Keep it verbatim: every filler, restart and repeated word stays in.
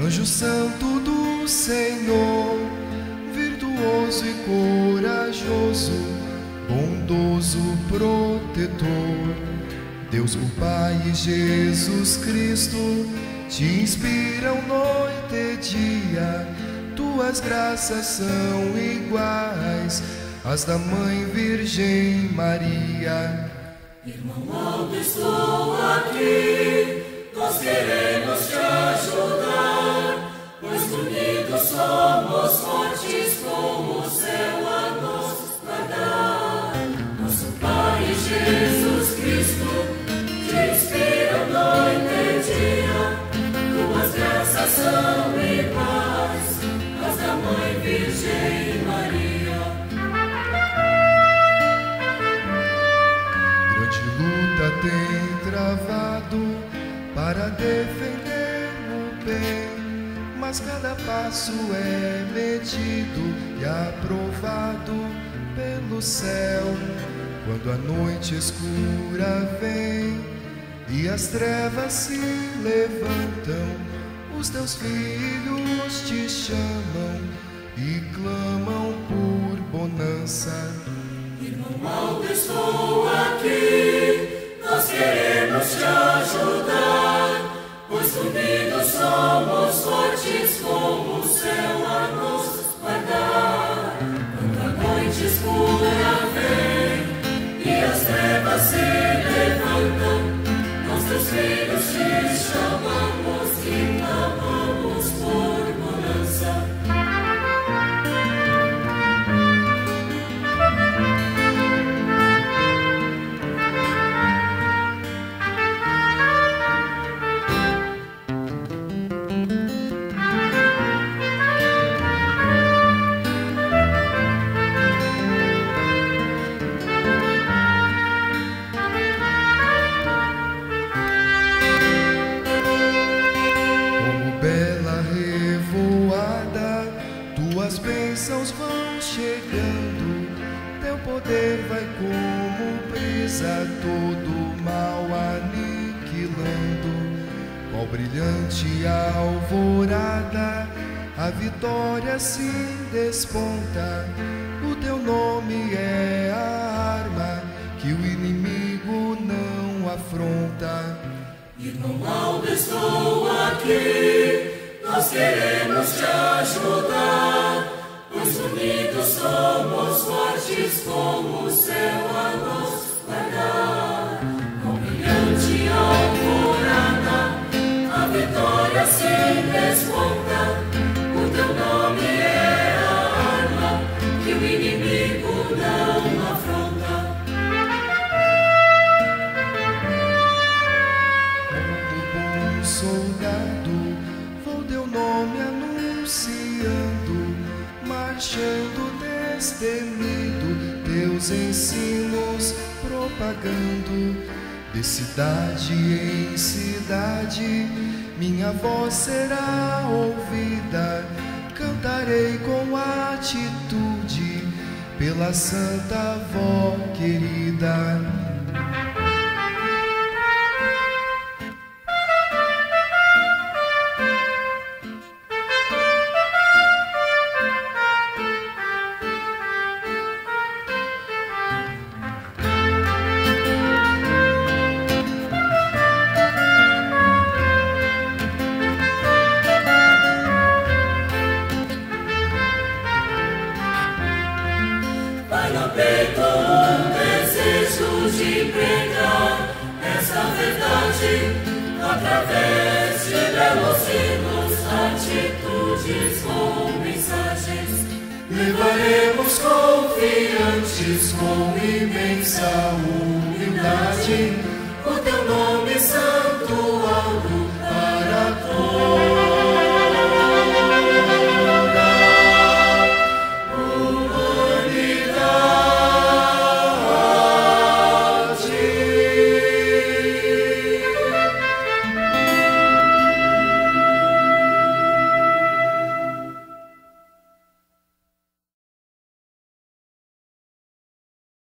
Anjo santo do Senhor, virtuoso e corajoso, bondoso protetor, Deus o Pai e Jesus Cristo te inspiram noite e dia. Tuas graças são iguais às da Mãe Virgem Maria. Irmão Aldo, estou aqui, nós queremos te ajudar, pois unidos somos fortes como o céu a nos guardar. Nosso Pai Jesus Cristo te inspira noite e dia, tuas graças são iguais às da Mãe Virgem Maria. Grande luta tem travado para defender o bem, mas cada passo é medido e aprovado pelo céu. Quando a noite escura vem e as trevas se levantam, os teus filhos te chamam e clamam por bonança. Irmão Aldo, estou aqui, nós queremos te ajudar, pois unidos somos fortes como o céu a nos guardar. Quando a noite escura vem e as trevas se levantam, nós teus filhos te chamamos e clamamos por bonança. Tuas bênçãos vão chegando, teu poder vai como brisa, todo o mal aniquilando. Qual brilhante alvorada, a vitória se desponta. O teu nome é a arma que o inimigo não afronta. Irmão Aldo, estou aqui, nós queremos te ajudar, pois unidos somos fortes como o céu a nos guardar. Com brilhante alvorada, a vitória se desponta. O teu nome é a arma que o inimigo não afronta. Como bom soldado, teu nome anunciando, marchando destemido, teus ensinos propagando. De cidade em cidade, minha voz será ouvida. Cantarei com atitude pela santa avó querida. Vai no peito um desejo de pregar essa verdade, através de belos hinos, atitudes com mensagens. Levaremos confiantes com imensa humildade